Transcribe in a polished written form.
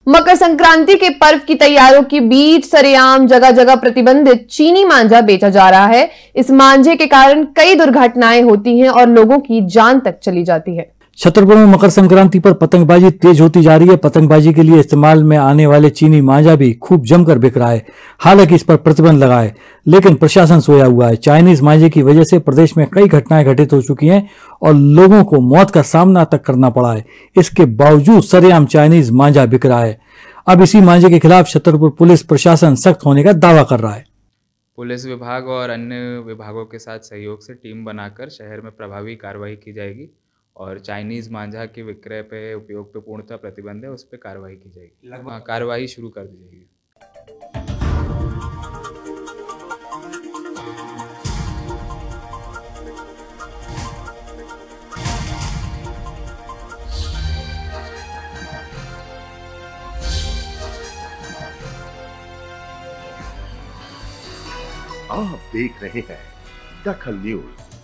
मकर संक्रांति के पर्व की तैयारियों के बीच सरेआम जगह जगह प्रतिबंधित चीनी मांझा बेचा जा रहा है। इस मांझे के कारण कई दुर्घटनाएं होती हैं और लोगों की जान तक चली जाती है। छतरपुर में मकर संक्रांति पर पतंगबाजी तेज होती जा रही है। पतंगबाजी के लिए इस्तेमाल में आने वाले चीनी मांझा भी खूब जमकर बिक रहा है। हालांकि इस पर प्रतिबंध लगा है, लेकिन प्रशासन सोया हुआ है। चाइनीज मांझे की वजह से प्रदेश में कई घटनाएं घटित हो चुकी हैं और लोगों को मौत का सामना तक करना पड़ा है। इसके बावजूद सरेआम चाइनीज मांझा बिक रहा है। अब इसी मांझे के खिलाफ छतरपुर पुलिस प्रशासन सख्त होने का दावा कर रहा है। पुलिस विभाग और अन्य विभागों के साथ सहयोग से टीम बनाकर शहर में प्रभावी कार्रवाई की जाएगी और चाइनीज़ मांझा के विक्रय पे उपयोग पे पूर्णतः प्रतिबंध है, उस पर कार्रवाई की जाएगी। कार्रवाई शुरू कर दी जाएगी। आप देख रहे हैं दखल न्यूज।